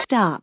up.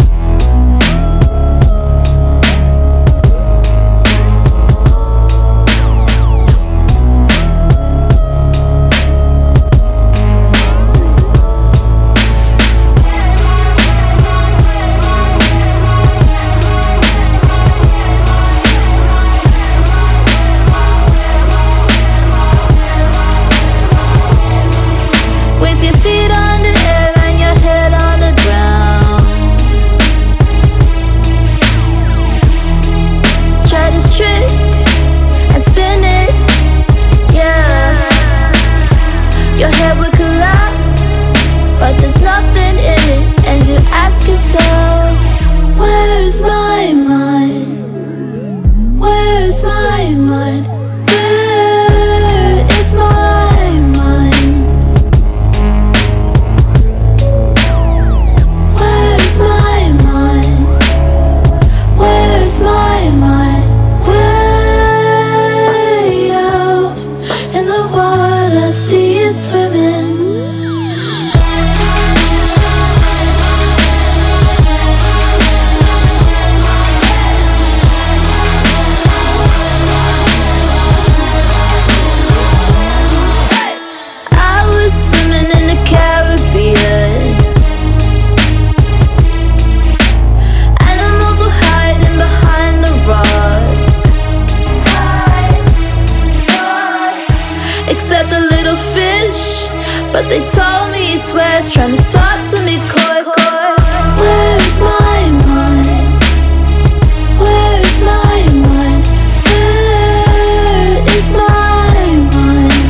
Your head would collapse, but there's nothing in it. And you ask yourself, where's my mind? Where's my mind? Where is my mind? Where's my mind? Where's my mind? Way out in the water, see it swimming. I was swimming in the Caribbean. Animals were hiding behind the rock, except the little fish. But they told me he swears, trying to talk to me coy, coy. Where's my mind? Where's my mind? Where is my mind?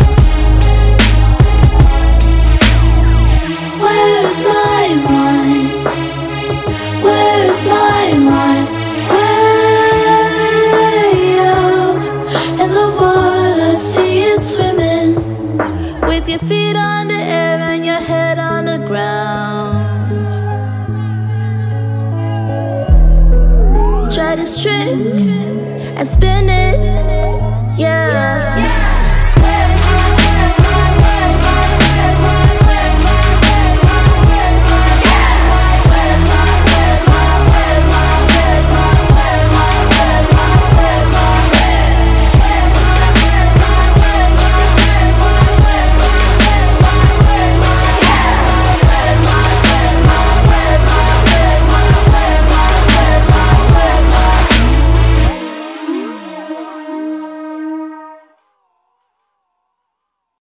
Where's my mind? Where's my mind? Way out in the water, see it swimming. With your feet on the air and your head on the ground. Try this trick and spin it, yeah.